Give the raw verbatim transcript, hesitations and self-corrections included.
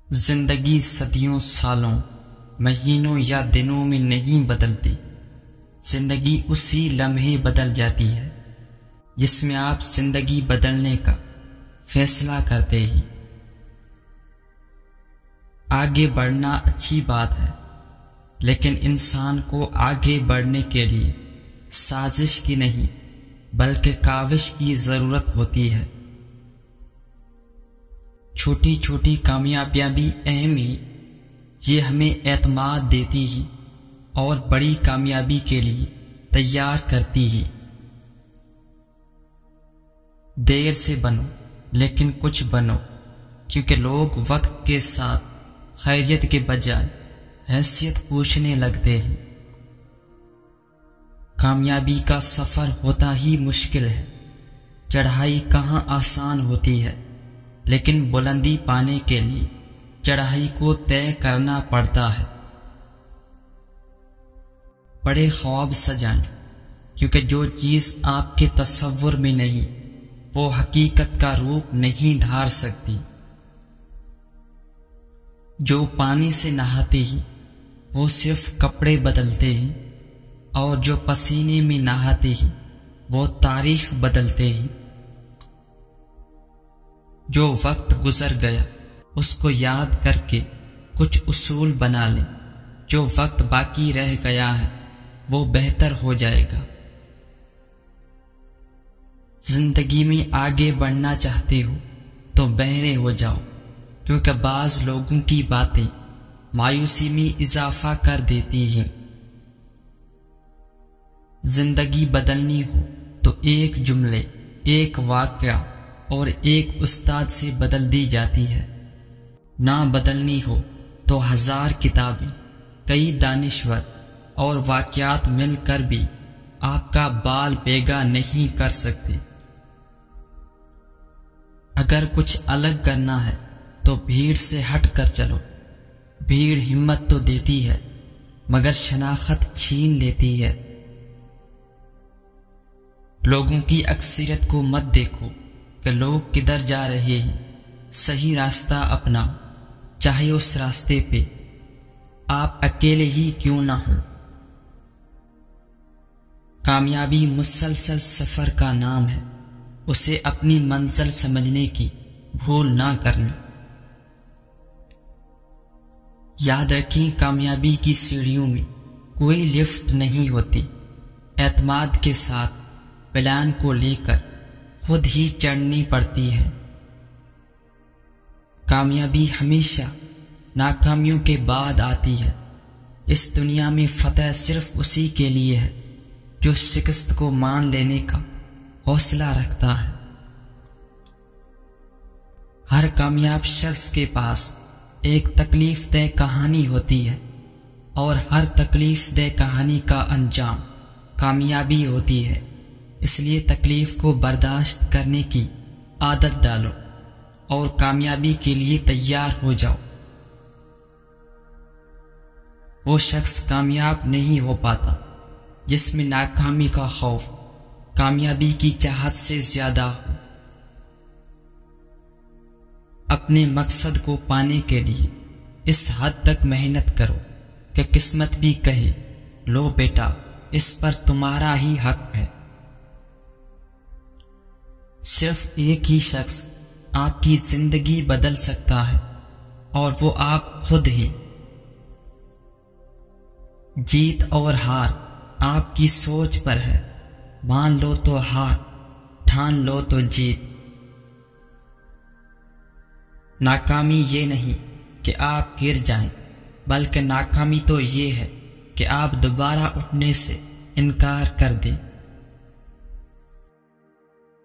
زندگی صدیوں سالوں مہینوں یا دنوں میں نہیں بدلتی، زندگی اسی لمحے بدل جاتی ہے جس میں آپ زندگی بدلنے کا فیصلہ کرتے ہی۔ آگے بڑھنا اچھی بات ہے، لیکن انسان کو آگے بڑھنے کے لیے سازش کی نہیں بلکہ کاوش کی ضرورت ہوتی ہے۔ چھوٹی چھوٹی کامیابیاں بھی اہم ہی، یہ ہمیں اعتماد دیتی ہی اور بڑی کامیابی کے لیے تیار کرتی ہی۔ دیر سے بنو لیکن کچھ بنو، کیونکہ لوگ وقت کے ساتھ خیریت کے بجائے حیثیت پوچھنے لگتے ہیں۔ کامیابی کا سفر ہوتا ہی مشکل ہے، چڑھائی کہاں آسان ہوتی ہے، لیکن بلندی پانے کے لیے چڑھائی کو طے کرنا پڑتا ہے۔ بڑے خواب سجائیں، کیونکہ جو چیز آپ کے تصور میں نہیں وہ حقیقت کا روپ نہیں دھار سکتی۔ جو پانی سے نہاتے ہی وہ صرف کپڑے بدلتے ہیں، اور جو پسینے میں نہاتے ہی وہ تاریخ بدلتے ہیں۔ جو وقت گزر گیا اس کو یاد کر کے کچھ اصول بنا لیں، جو وقت باقی رہ گیا ہے وہ بہتر ہو جائے گا۔ زندگی میں آگے بڑھنا چاہتے ہو تو بہرے ہو جاؤ، کیونکہ بعض لوگوں کی باتیں مایوسی میں اضافہ کر دیتی ہیں۔ زندگی بدلنی ہو تو ایک جملے، ایک واقعہ اور ایک استاد سے بدل دی جاتی ہے۔ نہ بدلنی ہو تو ہزار کتابیں، کئی دانشور اور واقعات مل کر بھی آپ کا بال بیگا نہیں کر سکتے۔ اگر کچھ الگ کرنا ہے تو بھیڑ سے ہٹ کر چلو۔ بھیڑ ہمت تو دیتی ہے مگر شناخت چھین لیتی ہے۔ لوگوں کی اکثریت کو مت دیکھو کہ لوگ کدھر جا رہے ہیں، صحیح راستہ اپناؤ، چاہے اس راستے پہ آپ اکیلے ہی کیوں نہ ہوں۔ کامیابی مسلسل سفر کا نام ہے، اسے اپنی منزل سمجھنے کی بھول نہ کرنا۔ یاد رکھیں، کامیابی کی سیڑھیوں میں کوئی لفٹ نہیں ہوتی، اعتماد کے ساتھ پلان کو لے کر خود ہی چڑھنی پڑتی ہے۔ کامیابی ہمیشہ ناکامیوں کے بعد آتی ہے۔ اس دنیا میں فتح صرف اسی کے لیے ہے جو شکست کو مان لینے کا حوصلہ رکھتا ہے۔ ہر کامیاب شخص کے پاس ایک تکلیف دہ کہانی ہوتی ہے، اور ہر تکلیف دہ کہانی کا انجام کامیابی ہوتی ہے۔ اس لیے تکلیف کو برداشت کرنے کی عادت ڈالو اور کامیابی کے لیے تیار ہو جاؤ۔ وہ شخص کامیاب نہیں ہو پاتا جس میں ناکامی کا خوف کامیابی کی چاہت سے زیادہ ہو۔ اپنے مقصد کو پانے کے لیے اس حد تک محنت کرو کہ قسمت بھی کہے، لو بیٹا اس پر تمہارا ہی حق ہے۔ صرف ایک ہی شخص آپ کی زندگی بدل سکتا ہے، اور وہ آپ خود ہی۔ جیت اور ہار آپ کی سوچ پر ہے، مان لو تو ہار، ٹھان لو تو جیت۔ ناکامی یہ نہیں کہ آپ گر جائیں، بلکہ ناکامی تو یہ ہے کہ آپ دوبارہ اٹھنے سے انکار کر دیں۔